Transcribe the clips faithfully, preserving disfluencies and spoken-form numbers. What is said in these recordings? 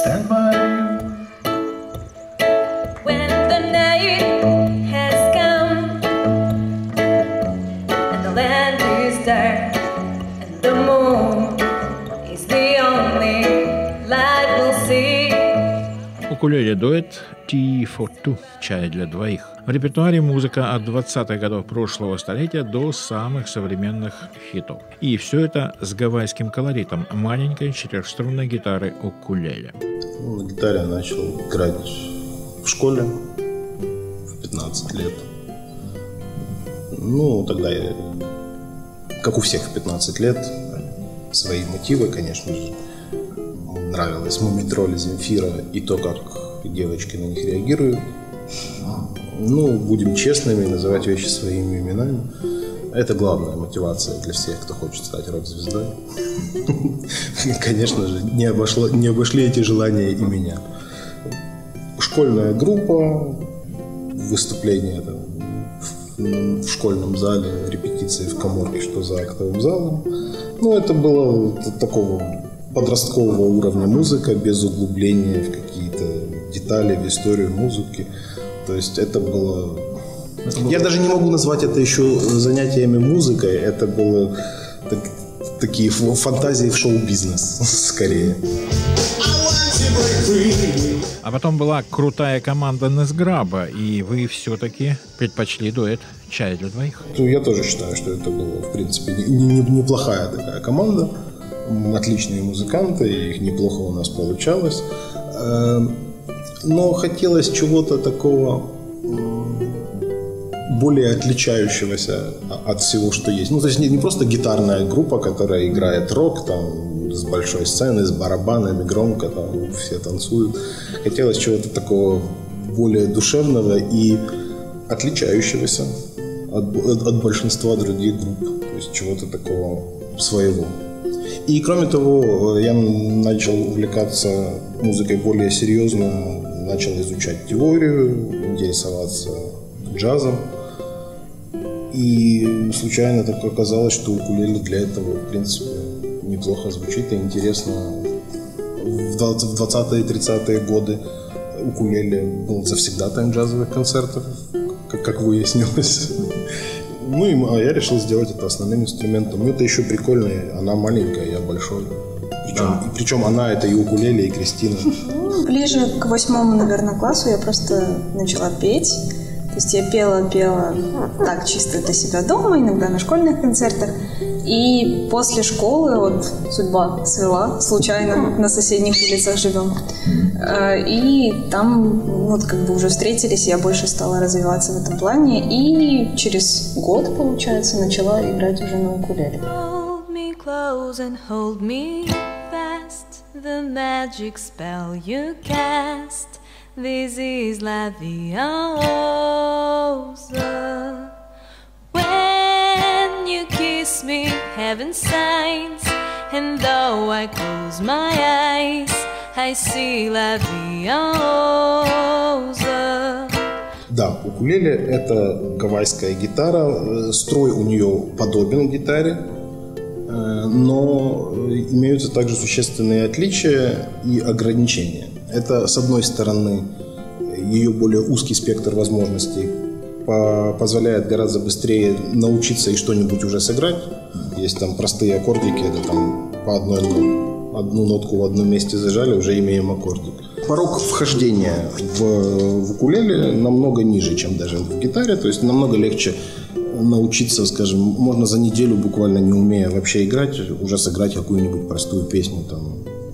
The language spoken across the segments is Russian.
stand by you. When the night has come and the land is dark and the moon is the only light we'll see. Укулеле-дуэт «Tea for Two» – «Чай для двоих». В репертуаре музыка от двадцатых годов прошлого столетия до самых современных хитов. И все это с гавайским колоритом маленькой четырехструнной гитары укулеле. На гитаре я начал играть в школе в пятнадцать лет. Ну, тогда я, как у всех в пятнадцать лет, свои мотивы, конечно же. Нравилось Мумий-тролль, Земфира и то, как девочки на них реагируют. Ну, будем честными, называть вещи своими именами. Это главная мотивация для всех, кто хочет стать рок-звездой. Конечно же, не, обошло, не обошли эти желания и меня. Школьная группа, выступление там, в, в школьном зале, репетиции в каморке, что за актовым залом. Ну, это было такого подросткового уровня музыка, без углубления в какие-то детали, в историю музыки. То есть это было... Я даже не могу назвать это еще занятиями музыкой. Это было так, такие фантазии в шоу-бизнес, скорее. А потом была крутая команда Несграба, и вы все-таки предпочли дуэт «Чай для двоих». Я тоже считаю, что это была, в принципе, неплохая такая команда. Отличные музыканты, их неплохо у нас получалось. Но хотелось чего-то такого более отличающегося от всего, что есть. Ну, то есть не просто гитарная группа, которая играет рок там, с большой сцены, с барабанами, громко, там все танцуют. Хотелось чего-то такого более душевного и отличающегося от, от, от большинства других групп. То есть чего-то такого своего. И кроме того, я начал увлекаться музыкой более серьезно, начал изучать теорию, интересоваться джазом. И случайно так оказалось, что укулеле для этого, в принципе, неплохо звучит и интересно. В двадцатые и тридцатые годы укулеле был завсегдатаем джазовых концертов, как, как выяснилось. Ну, и, а я решил сделать это основным инструментом. Ну, это еще прикольно. Она маленькая, я большой. Причем, да. и, причем она это и укулеле, и Кристина. Ну, ближе к восьмому, наверное, классу я просто начала петь. То есть я пела-пела так чисто для себя дома, иногда на школьных концертах. И после школы, вот судьба свела, случайно на соседних улицах живем. И там вот как бы уже встретились, я больше стала развиваться в этом плане. И через год, получается, начала играть уже на укулеле. Hold me close and hold me fast, the magic spell you cast. This is Leviosa. When you kiss me, heaven signs, and though I close my eyes, I see Leviosa. Да, укулеле – это гавайская гитара. Строй у нее подобен гитаре, но имеются также существенные отличия и ограничения. Это, с одной стороны, ее более узкий спектр возможностей позволяет гораздо быстрее научиться и что-нибудь уже сыграть. Есть там простые аккордики, это там по одной одну нотку в одном месте зажали, уже имеем аккордик. Порог вхождения в, в укулеле намного ниже, чем даже в гитаре, то есть намного легче научиться, скажем, можно за неделю, буквально не умея вообще играть, уже сыграть какую-нибудь простую песню там.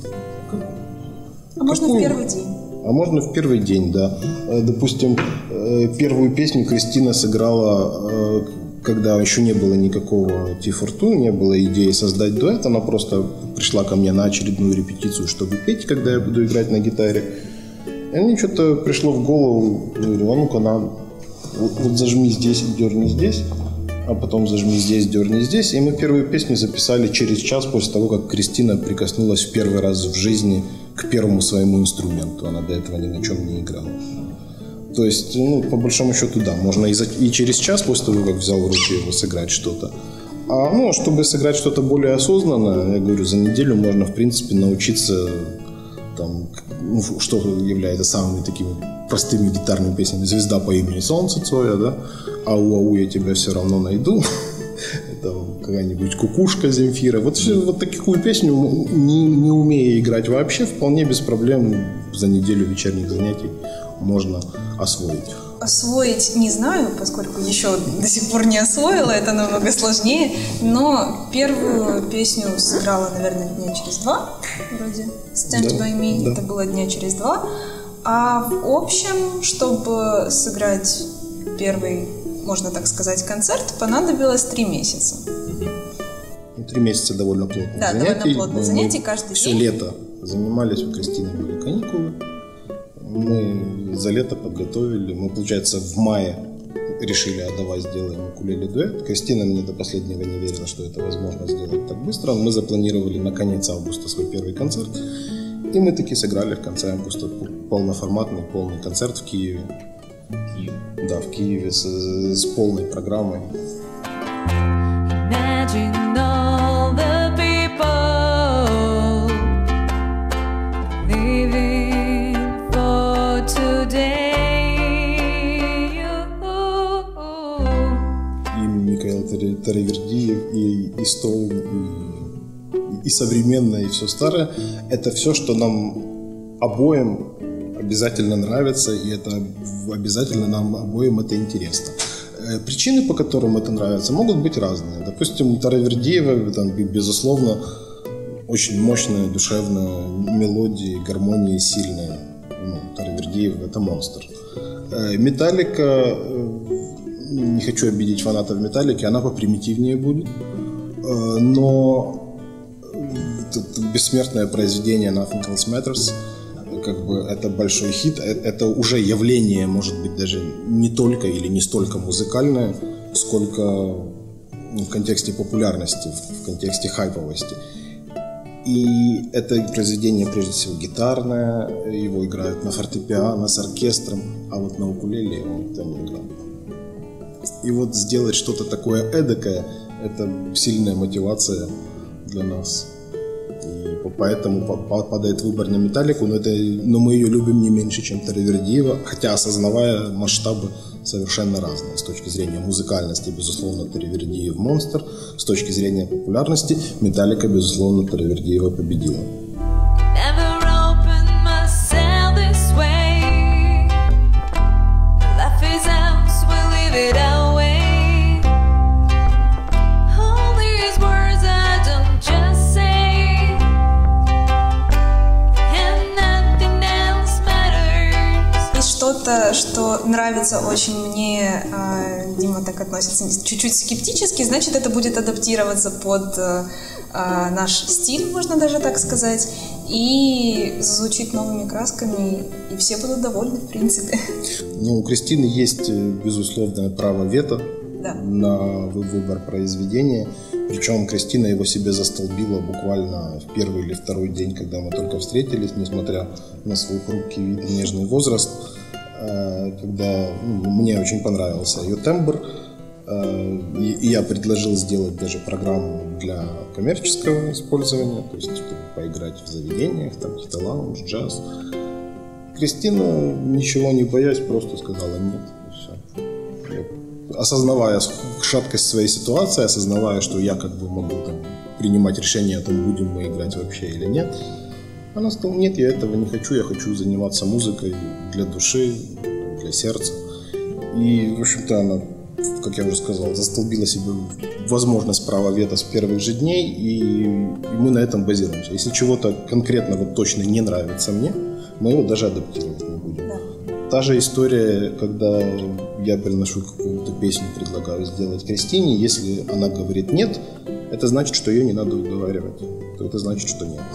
А можно в первый день? А можно в первый день, да. Допустим, первую песню Кристина сыграла, когда еще не было никакого Tea for Two, не было идеи создать дуэт. Она просто пришла ко мне на очередную репетицию, чтобы петь, когда я буду играть на гитаре. И мне что-то пришло в голову, говорю, а ну-ка, на, вот, вот зажми здесь и дерни здесь, а потом зажми здесь, дерни здесь. И мы первую песню записали через час после того, как Кристина прикоснулась в первый раз в жизни к первому своему инструменту. Она до этого ни на чем не играла. То есть, ну, по большому счету, да, можно и, за, и через час после того, как взял в руки его, сыграть что-то. А, ну, чтобы сыграть что-то более осознанно, я говорю, за неделю можно, в принципе, научиться там, ну, что является самыми такими простыми гитарными песнями. «Звезда по имени Солнце» Цоя, да? «Ау-ау, я тебя все равно найду». Это какая-нибудь «Кукушка» Земфира. Вот, вот такую песню, не, не умея играть вообще, вполне без проблем за неделю вечерних занятий можно освоить. Освоить не знаю, поскольку еще до сих пор не освоила, это намного сложнее. Но первую песню сыграла, наверное, дня через два, вроде «Stand да, by me», да. это было дня через два. А в общем, чтобы сыграть первый, можно так сказать, концерт, понадобилось три месяца. Три месяца довольно плотных да, занятий. довольно плотных занятий каждый все день. Все лето занимались, у Кристины были каникулы. Мы за лето подготовили. Мы, получается, в мае решили, а давай сделаем укулеле-дуэт. Кристина мне до последнего не верила, что это возможно сделать так быстро. Мы запланировали на конец августа свой первый концерт. И мы таки сыграли в конце августа полноформатный, полный концерт в Киеве. Киев. Да, в Киеве с, с полной программой. Imagine all the people living for today. И Микаэл Таравердиев, и, и Стоун, и, и современное, и все старое. Это все, что нам обоим обязательно нравится, и это обязательно нам обоим это интересно. Причины, по которым это нравится, могут быть разные. Допустим, Таравердиева, там, безусловно, очень мощная, душевная мелодия, гармония сильная. Ну, Таравердиев — это монстр. Металлика, не хочу обидеть фанатов Металлики, она попримитивнее будет. Но бессмертное произведение Nothing Else Matters, как бы это большой хит, это уже явление, может быть, даже не только или не столько музыкальное, сколько в контексте популярности, в контексте хайповости. И это произведение, прежде всего, гитарное, его играют на фортепиано, с оркестром, а вот на укулеле его никто не играл. И вот сделать что-то такое эдакое, это сильная мотивация для нас. И поэтому падает выбор на Металлику, но, это, но мы ее любим не меньше, чем Таравердиева, хотя осознавая масштабы совершенно разные. С точки зрения музыкальности, безусловно, Таравердиев монстр, с точки зрения популярности, Металлика, безусловно, Таравердиева победила. Что-то, что нравится очень мне, Дима так относится чуть-чуть скептически, значит, это будет адаптироваться под наш стиль, можно даже так сказать, и звучит новыми красками, и все будут довольны, в принципе. Ну, у Кристины есть безусловное право вето, да, на выбор произведения. Причем Кристина его себе застолбила буквально в первый или второй день, когда мы только встретились, несмотря на свой хрупкий вид и нежный возраст. Когда ну, мне очень понравился ее тембр, и, и я предложил сделать даже программу для коммерческого использования, то есть чтобы поиграть в заведениях, там какие-то лаунж, джаз. Кристина, ничего не боясь, просто сказала нет, и все. Я, осознавая шаткость своей ситуации, осознавая, что я как бы могу там принимать решение о том, будем мы играть вообще или нет, она сказала, нет, я этого не хочу, я хочу заниматься музыкой для души, для сердца. И, в общем-то, она, как я уже сказал, застолбила себе возможность права вето с первых же дней, и, и мы на этом базируемся. Если чего-то конкретно вот точно не нравится мне, мы его даже адаптировать не будем. Да. Та же история, когда я приношу какую-то песню, предлагаю сделать Кристине, если она говорит нет, это значит, что ее не надо уговаривать. То это значит, что нет.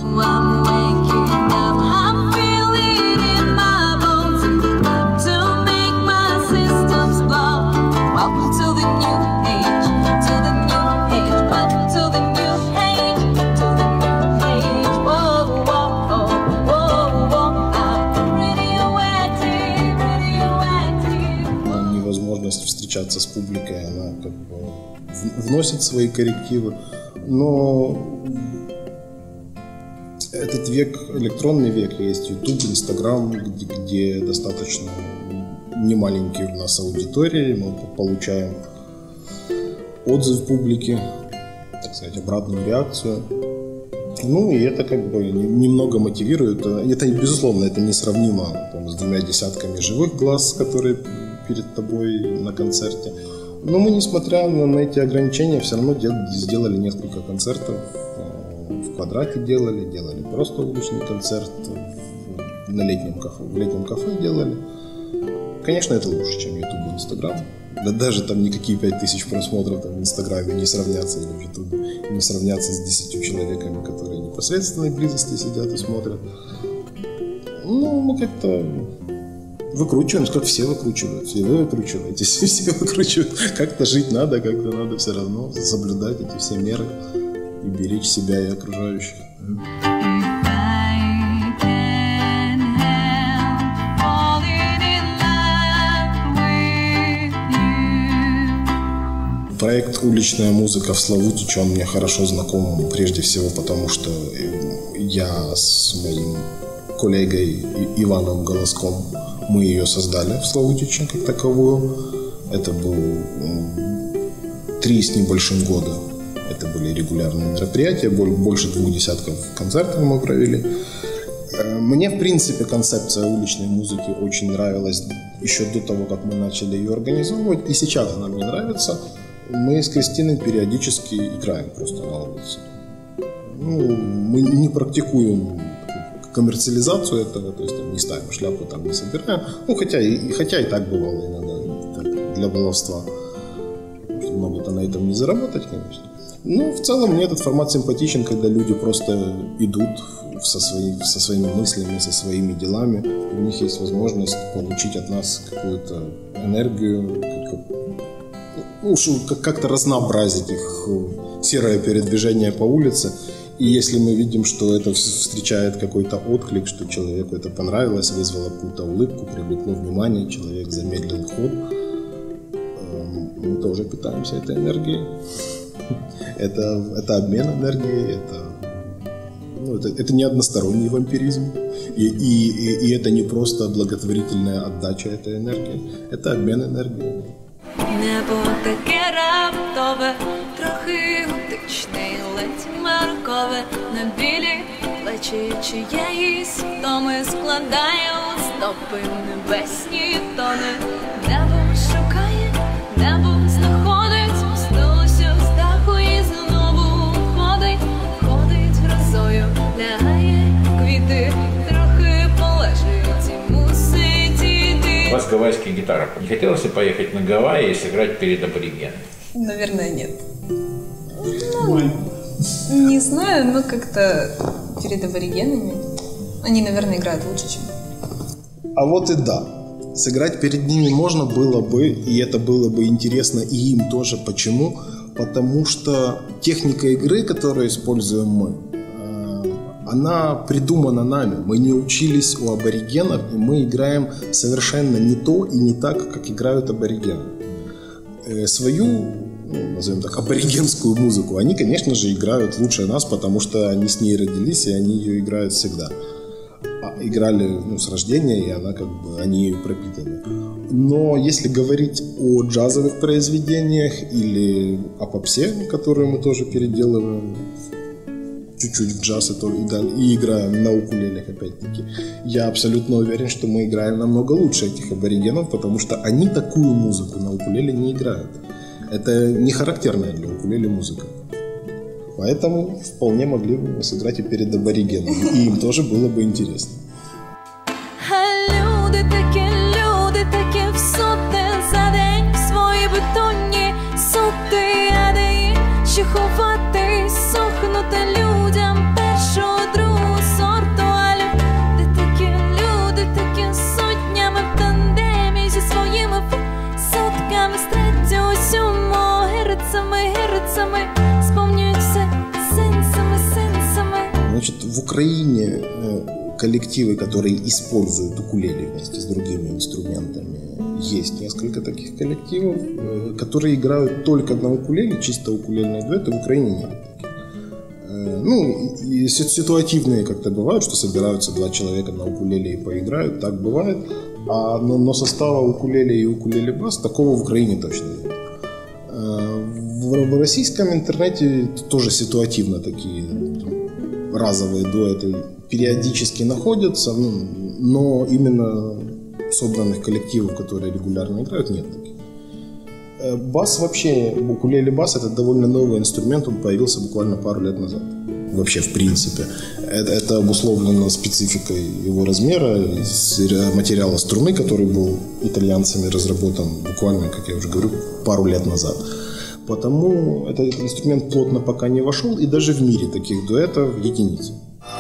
Невозможность встречаться с публикой, она как бы вносит свои коррективы. Но этот век, электронный век, есть YouTube, Instagram, где, где достаточно немаленькие у нас аудитории, мы получаем отзыв публики, так сказать, обратную реакцию. Ну, и это как бы немного мотивирует. Это, безусловно, это несравнимо там, с двумя десятками живых глаз, которые перед тобой на концерте. Но мы, несмотря на, на эти ограничения, все равно дел, сделали несколько концертов. В Квадрате делали, делали просто уличный концерт, в, на летнем кафе, в летнем кафе делали. Конечно, это лучше, чем YouTube и Instagram. Да даже там никакие пять тысяч просмотров там, в Инстаграме не сравнятся, или в Ютубе не сравнятся с десятью человеками, которые в непосредственной близости сидят и смотрят. Ну, мы как-то выкручиваемся, как все выкручиваются. И вы выкручиваетесь, и все выкручивают. Как-то жить надо, как-то надо все равно соблюдать эти все меры и беречь себя и окружающих. Проект «Уличная музыка» в Славутиче, он мне хорошо знаком прежде всего потому, что я с моим коллегой Иваном Голоском, мы ее создали в Славутиче как таковую. Это был три с небольшим года. Это были регулярные мероприятия, больше двух десятков концертов мы провели. Мне, в принципе, концепция уличной музыки очень нравилась еще до того, как мы начали ее организовывать. И сейчас она мне нравится. Мы с Кристиной периодически играем просто на улице. Ну, мы не практикуем коммерциализацию этого, то есть там, не ставим шляпу, там не собираем. Ну, хотя и, хотя и так бывало иногда так, для баловства. Много-то на этом не заработать, конечно. Но в целом мне этот формат симпатичен, когда люди просто идут со, свои, со своими мыслями, со своими делами. У них есть возможность получить от нас какую-то энергию, ну, как-то разнообразить их серое передвижение по улице. И если мы видим, что это встречает какой-то отклик, что человеку это понравилось, вызвало какую-то улыбку, привлекло внимание, человек замедлил ход, мы тоже питаемся этой энергией. Это, это обмен энергией, это, ну, это, это не односторонний вампиризм. И, и, и, и это не просто благотворительная отдача этой энергии, это обмен энергией. Небо таке раптове, трохи готичне, ледь маркове, на білі плечі чиєїсь втоми складає у стопи небесні тони. Небо шукає, небо знаходить, спустилося з даху і знову ходить, ходить грозою, лягає квіти, трохи полежить і мусить іти. У вас гавайская гитара. Не хотелось ли поехать на Гавайи и сыграть перед аборигенами? Наверное, нет. Ну, не знаю, но как-то перед аборигенами они, наверное, играют лучше, чем... А вот и да. Сыграть перед ними можно было бы, и это было бы интересно и им тоже. Почему? Потому что техника игры, которую используем мы, она придумана нами. Мы не учились у аборигенов, и мы играем совершенно не то и не так, как играют аборигены. Свою, ну, назовем так, аборигенскую музыку они, конечно же, играют лучше нас, потому что они с ней родились, и они ее играют всегда. А играли, ну, с рождения, и она как бы, они ею пропитаны. Но если говорить о джазовых произведениях или о попсе, которую мы тоже переделываем чуть-чуть в джаз и, то, и, далее, и играем на укулелях опять-таки, я абсолютно уверен, что мы играем намного лучше этих аборигенов, потому что они такую музыку на укулеле не играют. Это не характерная для укулеле музыка. Поэтому вполне могли бы мы сыграть и перед аборигенами, и им тоже было бы интересно. Люди такі, люди такі всюди за день в свої бетонні сути, а де їм ще ховатись, сохнути людям першого, другого сорту. А люди такі, люди такі сотнями в тандемі зі своїми сотками, з третього, сьомого, герцами, герцами, сповнюють все сенсами, сенсами. Значит, в Украине коллективы, которые используют укулеле вместе с другими инструментами, есть несколько таких коллективов, которые играют только на укулеле, чисто укулельные дуэты, в Украине нет таких. ну, и ситуативные как-то бывают, что собираются два человека на укулеле и поиграют, так бывает. А, но, но состава укулеле и укулеле-бас такого в Украине точно нет. В, в российском интернете тоже ситуативно такие разовые дуэты периодически находятся, ну, но именно собранных коллективов, которые регулярно играют, нет таких. Бас вообще, укулеле-бас — это довольно новый инструмент, он появился буквально пару лет назад. Вообще, в принципе. Это, это обусловлено спецификой его размера, материала струны, который был итальянцами разработан буквально, как я уже говорю, пару лет назад. Потому этот, этот инструмент плотно пока не вошел, и даже в мире таких дуэтов единицы.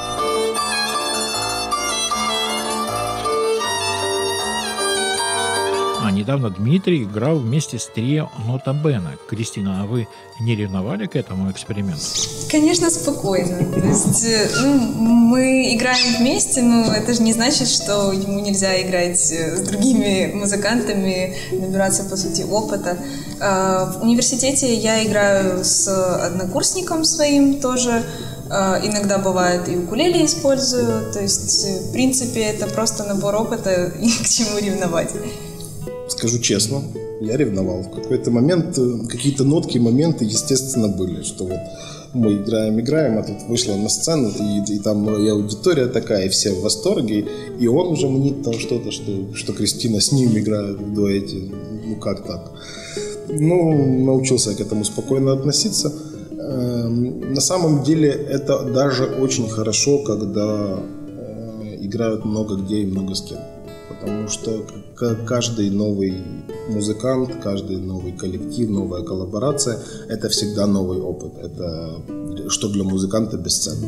А недавно Дмитрий играл вместе с трио «Нота Бene». Кристина, а вы не ревновали к этому эксперименту? Конечно, спокойно. То есть, ну, мы играем вместе, но это же не значит, что ему нельзя играть с другими музыкантами, набираться, по сути, опыта. В университете я играю с однокурсником своим тоже. Иногда бывает и укулеле использую. То есть, в принципе, это просто набор опыта, и к чему ревновать. Скажу честно, я ревновал. В какой-то момент какие-то нотки, моменты, естественно, были, что вот мы играем, играем, а тут вышла на сцену, и, и там и аудитория такая, и все в восторге, и он уже мнит там что-то, что, что Кристина с ним играет в дуэте. Ну, как так? Ну, научился к этому спокойно относиться. На самом деле, это даже очень хорошо, когда играют много где и много с кем. Потому что каждый новый музыкант, каждый новый коллектив, новая коллаборация – это всегда новый опыт. Это что для музыканта бесценно.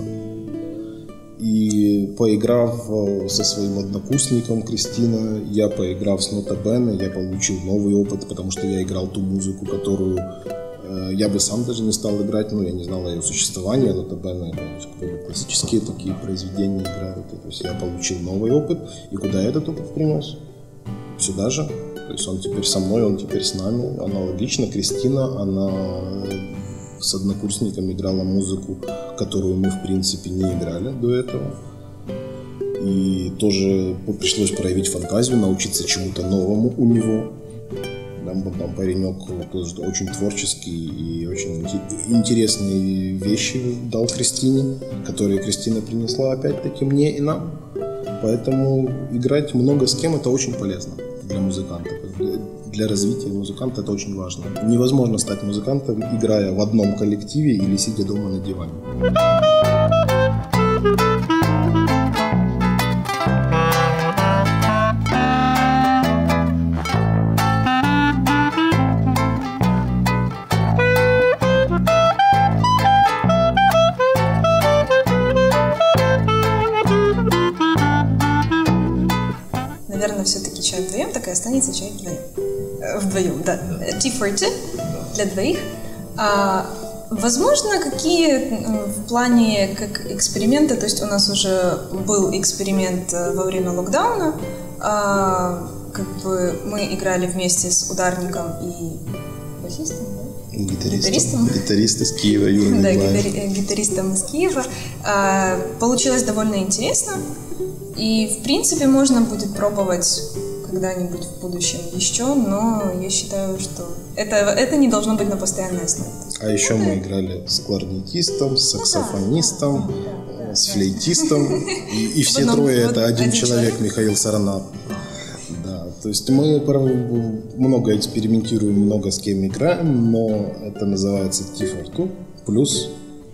И поиграв со своим однокурсником Кристина, я поиграв с Нота Бene, я получил новый опыт, потому что я играл ту музыку, которую я бы сам даже не стал играть, но я не знал о ее существовании. Нота Бene — классические такие произведения играют. То есть я получил новый опыт. И куда я этот опыт принес? Сюда же. То есть он теперь со мной, он теперь с нами. Аналогично Кристина, она с однокурсником играла музыку, которую мы в принципе не играли до этого. И тоже пришлось проявить фантазию, научиться чему-то новому у него. Там паренек тоже очень творческий и очень интересные вещи дал Кристине, которые Кристина принесла опять-таки мне и нам. Поэтому играть много с кем — это очень полезно для музыканта. Для развития музыканта это очень важно. Невозможно стать музыкантом, играя в одном коллективе или сидя дома на диване. Наверное, все-таки чай вдвоем, так и останется чай вдвоем. Вдвоем, да. Tea for two для двоих. А, возможно, какие в плане как эксперименты, то есть у нас уже был эксперимент во время локдауна, а, как бы мы играли вместе с ударником и басистом, да? Гитаристом. Гитаристом. Гитарист из Киева, Юрий Да, Николаев. гитаристом из Киева. А, получилось довольно интересно. И, в принципе, можно будет пробовать когда-нибудь в будущем еще, но я считаю, что это, это не должно быть на постоянной основе. А еще мы играли с кларнетистом, с саксофонистом, с флейтистом. И, и все одном, трое — это один, один человек, человек. Михаил Саранат. Да, то есть мы много экспериментируем, много с кем играем, но это называется Tea for two плюс.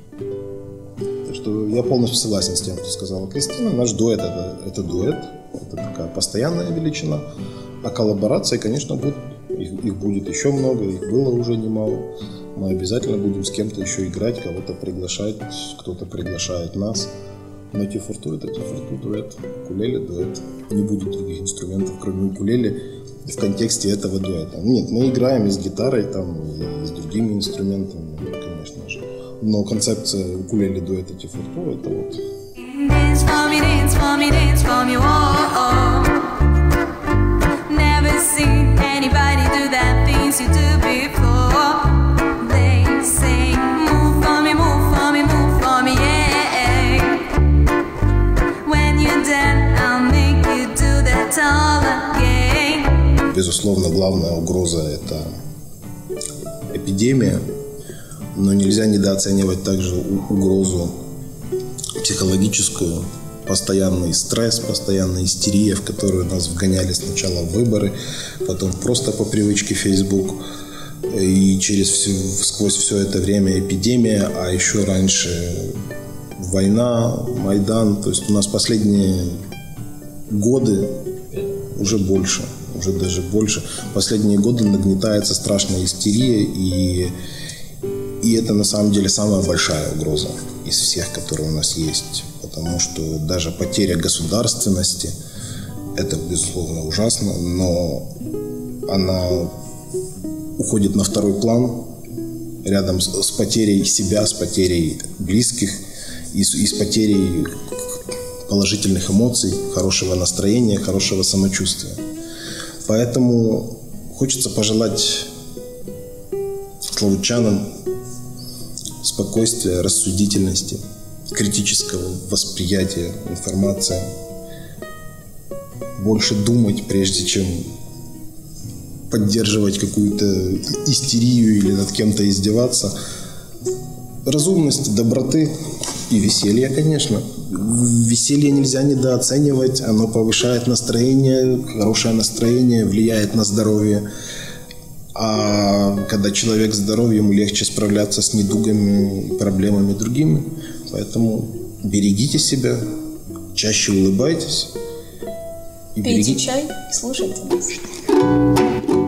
Что я полностью согласен с тем, что сказала Кристина. Наш дуэт это, — это дуэт, это такая постоянная величина. А коллаборации, конечно, будут. Их, их будет еще много, их было уже немало. Мы обязательно будем с кем-то еще играть, кого-то приглашать, кто-то приглашает нас. Но Tea for two — это Tea for two дуэт, укулеле дуэт. Не будет других инструментов, кроме укулеле, в контексте этого дуэта. Нет, мы играем и с гитарой, там, и с другими инструментами, конечно же. Но концепция укулеле дуэта Tea for two — это вот. Dance for me, dance for me, dance for me, whoa. Never seen anybody do that things you do before. They say, move for me, move for me, move for me, yeah. безусловно, главная угроза – это эпидемия, но нельзя недооценивать также угрозу психологическую, постоянный стресс, постоянная истерия, в которую нас вгоняли сначала в выборы, потом просто по привычке Facebook, и через всю, сквозь все это время эпидемия, а еще раньше война, Майдан. То есть у нас последние годы, уже больше, уже даже больше, последние годы нагнетается страшная истерия, и, и это на самом деле самая большая угроза из всех, которые у нас есть. Потому что даже потеря государственности – это, безусловно, ужасно, но она уходит на второй план рядом с, с потерей себя, с потерей близких и с, и с потерей положительных эмоций, хорошего настроения, хорошего самочувствия. Поэтому хочется пожелать славутчанам спокойствия, рассудительности, критического восприятия информации, больше думать, прежде чем поддерживать какую-то истерию или над кем-то издеваться. Разумности, доброты и веселья, конечно. Веселье нельзя недооценивать, оно повышает настроение, хорошее настроение влияет на здоровье. А когда человек здоров, ему легче справляться с недугами и проблемами другими. Поэтому берегите себя, чаще улыбайтесь. И пейте берегите... чай и слушайте нас.